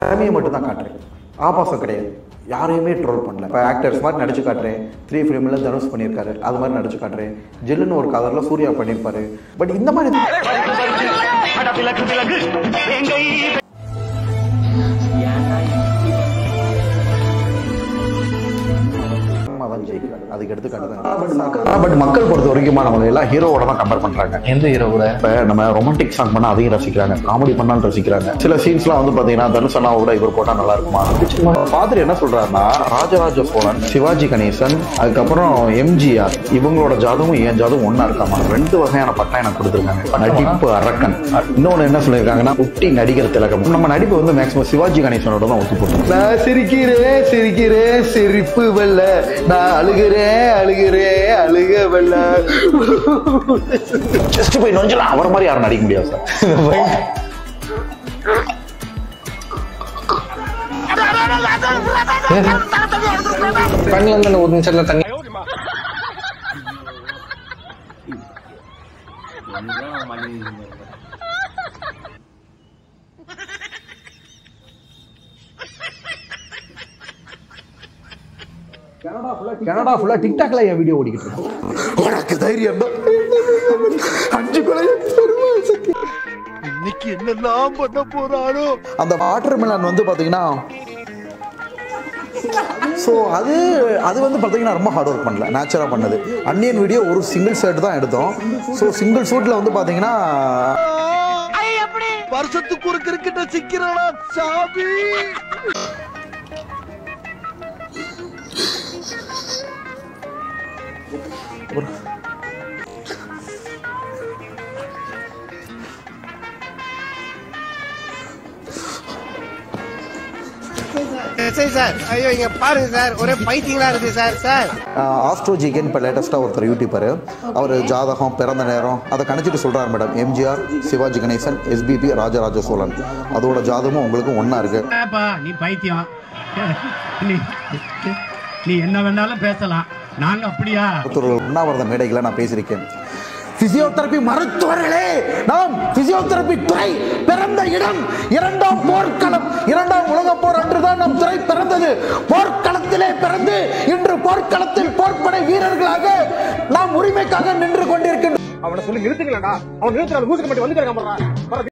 திறமையை மட்டும் தான் காட்டுறேன், ஆபாசம் கிடையாது. யாரையுமே ட்ரோல் பண்ணல. இப்போ ஆக்டர்ஸ் மாதிரி நடிச்சு காட்டுறேன். 3 ஃபிலிமில் தனுஷ் பண்ணியிருக்காரு, அது மாதிரி நடிச்சு காட்டுறேன். ஜெல்லுன்னு ஒரு கதரில் சூர்யா பண்ணியிருப்பாரு. பட் இந்த மாதிரி அதுக்கு எடுத்துக்காட்டு. பட் மக்கள் பொறுத்த வரைக்கும் நம்ம எல்லாம் ஹீரோவோட தான் கம்பேர் பண்றாங்க. எந்த ஹீரோ கூட இப்போ நம்ம ரொமான்டிக் சாங் பண்ணா அதையும் ரசிக்கிறாங்க, காமெடி பண்ணாலும் ரசிக்கிறாங்க. சில சீன்ஸ்லாம் வந்து பாத்தீங்கன்னா தனுஷனாவோட இவர் போட்டா நல்லா இருக்குமா. பாத்துட்டு என்ன சொல்றாருன்னா, ராஜராஜ சோழன், சிவாஜி கணேசன், அதுக்கப்புறம் எம்ஜிஆர் இவங்களோட ஜாதகம் என் ஜாதகம் ஒன்னா இருக்காமா. 2 வகையான பட்டம் எனக்கு கொடுத்துருக்காங்க. நடிப்பு அரக்கன். இன்னொன்னு என்ன சொல்லியிருக்காங்கன்னா, குட்டி நடிகர் திலகம். நம்ம நடிப்பு வந்து மேக்சிமம் சிவாஜி கணேசனோட தான் ஒத்து போட்டோம். நான் சிரிக்கிறேன் சிரிக்கிறேன் சிரிப்பு வெல்ல, நான் அழுகிறேன் அழுகிறேன் அழுக வெல்ல. ஜஸ்ட் போய் நொஞ்சலாம் அவர் மாதிரி யாரும் நடிக்க முடியாது சார். கண்ணில் வந்து ஒரு நிமிஷத்துல தண்ணி கனடா ஃபுல்லா டிக்டாக்ல என் வீடியோ ஓடிக்கிட்டு இருக்கு. உனக்கு தைரியம் தான் 5 கொலை இன்னைக்கு என்னெல்லாம் பண்ண போறாரோ. அந்த வாட்டர் மெலன் வந்து பாத்தீங்கன்னா, ஸோ அது வந்து பார்த்தீங்கன்னா ரொம்ப ஹார்ட் ஒர்க் பண்ணல, நேச்சுரலாக பண்ணது. அன்னியன் வீடியோ ஒரு சிங்கிள் ஷர்ட் தான் எடுத்தோம். ஸோ சிங்கிள் ஷூட்டில் வந்து பார்த்தீங்கன்னா வருஷத்துக்கு ஒரு கிரிக்கெட்ட சிக்கிறடா சாமி. சார் ஐயோ இங்க பாருங்க சார், ஒரே பைத்தியங்களா இருக்கு சார். சார் ஆஸ்ட்ரோ ஜிகன் இப்போ லேட்டஸ்ட்டாக ஒருத்தர் யூடியூபர், அவர் ஜாதகம் பிறந்த நேரம் அதை கணிச்சிட்டு சொல்கிறார் madam. MGR, Sivaji Ganesan, SPB, Rajaraja Cholan அதோட ஜாதகமும் உங்களுக்கு ஒன்றா இருக்கு. நீ பைத்தியம், நீ என்ன வேணாலும் பேசலாம், நாங்க அப்படியா? உண்ணாவிரத மேடைகளை நான் பேசியிருக்கேன். பிசியோதெரபி மருத்துவர்களே, நாம் பிசியோதெரபி துறை பிறந்த இடம் 2ஆம் போர்க்களம். 2ஆம் உலக போர் அன்றுதான் நம் துறை பிறந்தது. போர்க்களத்திலே பிறந்து இன்று போர்க்களத்தில் போர்ப்படை வீரர்களாக நாம் உரிமைக்காக நின்று கொண்டிருக்கின்றோம். அவனை சொல்லி நிறுத்துங்களா? அவன் நிறுத்தினால மூசுக்கு மட்டும் வந்து